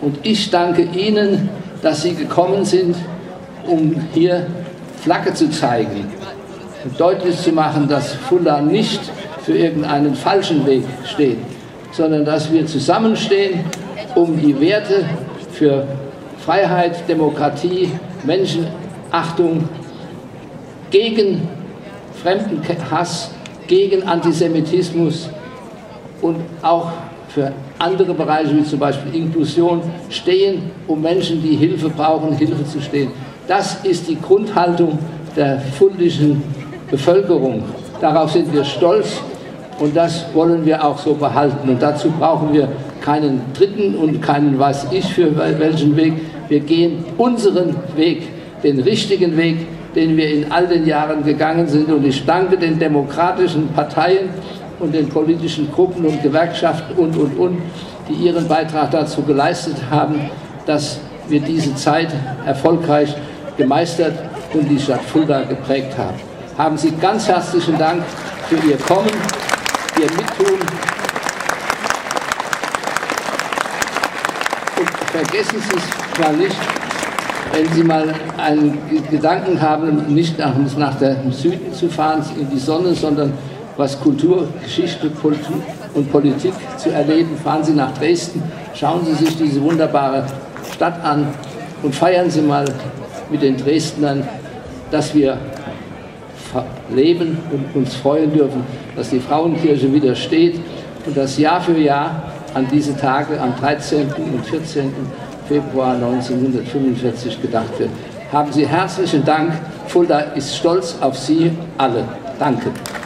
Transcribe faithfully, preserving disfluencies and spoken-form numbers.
Und ich danke Ihnen, dass Sie gekommen sind, um hier Flagge zu zeigen und deutlich zu machen, dass Fulda nicht für irgendeinen falschen Weg steht, sondern dass wir zusammenstehen, um die Werte für Freiheit, Demokratie, Menschenachtung, gegen Fremdenhass, gegen Antisemitismus und auch für andere Bereiche, wie zum Beispiel Inklusion, stehen, um Menschen, die Hilfe brauchen, Hilfe zu stehen. Das ist die Grundhaltung der fuldischen Bevölkerung. Darauf sind wir stolz und das wollen wir auch so behalten. Und dazu brauchen wir keinen Dritten und keinen weiß ich für welchen Weg. Wir gehen unseren Weg, den richtigen Weg, den wir in all den Jahren gegangen sind. Und ich danke den demokratischen Parteien und den politischen Gruppen und Gewerkschaften und, und, und, die ihren Beitrag dazu geleistet haben, dass wir diese Zeit erfolgreich gemeistert und die Stadt Fulda geprägt haben. Haben Sie ganz herzlichen Dank für Ihr Kommen, Ihr Mittun. Und vergessen Sie es mal nicht, wenn Sie mal einen Gedanken haben, nicht nach, nach dem Süden zu fahren, in die Sonne, sondern was Kultur, Geschichte und Politik zu erleben, fahren Sie nach Dresden, schauen Sie sich diese wunderbare Stadt an und feiern Sie mal mit den Dresdnern, dass wir leben und uns freuen dürfen, dass die Frauenkirche wieder steht und dass Jahr für Jahr an diese Tage am dreizehnten und vierzehnten Februar neunzehnhundertfünfundvierzig gedacht wird. Haben Sie herzlichen Dank. Fulda ist stolz auf Sie alle. Danke.